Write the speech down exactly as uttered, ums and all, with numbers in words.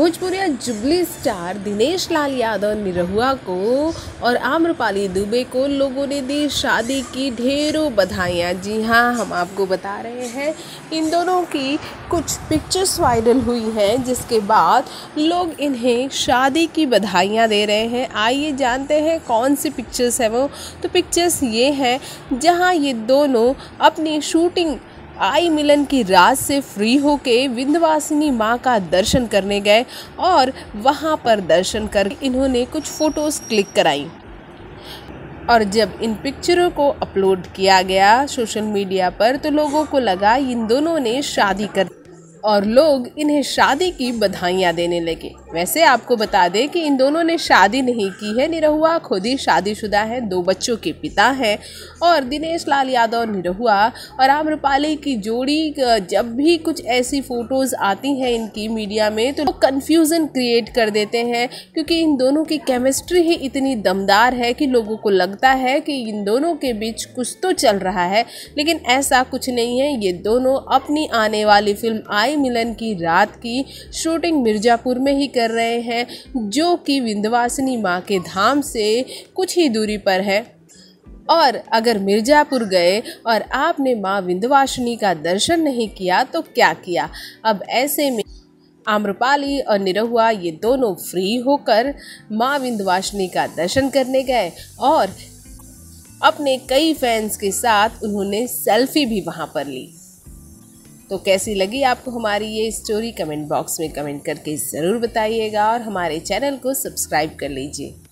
Bhojpuri jubilee star Dinesh Lal Yadav Nirahua को और आम्रपाली दुबे को लोगों ने दी शादी की ढेरों बधाइयाँ। जी हाँ, हम आपको बता रहे हैं इन दोनों की कुछ पिक्चर्स वायरल हुई हैं, जिसके बाद लोग इन्हें शादी की बधाइयाँ दे रहे हैं। आइए जानते हैं कौन सी पिक्चर्स है वो। तो पिक्चर्स ये हैं जहाँ ये दोनों अपनी शूटिंग आई मिलन की रात से फ्री होके विंध्यवासिनी माँ का दर्शन करने गए और वहाँ पर दर्शन कर इन्होंने कुछ फ़ोटोज़ क्लिक कराई। और जब इन पिक्चरों को अपलोड किया गया सोशल मीडिया पर तो लोगों को लगा इन दोनों ने शादी कर और लोग इन्हें शादी की बधाइयाँ देने लगे। वैसे आपको बता दें कि इन दोनों ने शादी नहीं की है। निरहुआ खुद ही शादीशुदा है, दो बच्चों के पिता हैं। और दिनेश लाल यादव निरहुआ और आम्रपाली की जोड़ी जब भी कुछ ऐसी फ़ोटोज़ आती हैं इनकी मीडिया में तो लोग कन्फ्यूज़न क्रिएट कर देते हैं, क्योंकि इन दोनों की केमिस्ट्री ही इतनी दमदार है कि लोगों को लगता है कि इन दोनों के बीच कुछ तो चल रहा है, लेकिन ऐसा कुछ नहीं है। ये दोनों अपनी आने वाली फिल्म आई मिलन की रात की शूटिंग मिर्ज़ापुर में ही कर रहे हैं, जो कि विंध्यवासिनी माँ के धाम से कुछ ही दूरी पर है। और अगर मिर्ज़ापुर गए और आपने माँ विंध्यवासिनी का दर्शन नहीं किया तो क्या किया। अब ऐसे में आम्रपाली और निरहुआ ये दोनों फ्री होकर माँ विंध्यवासिनी का दर्शन करने गए और अपने कई फैंस के साथ उन्होंने सेल्फी भी वहाँ पर ली। तो कैसी लगी आपको हमारी ये स्टोरी, कमेंट बॉक्स में कमेंट करके ज़रूर बताइएगा और हमारे चैनल को सब्सक्राइब कर लीजिए।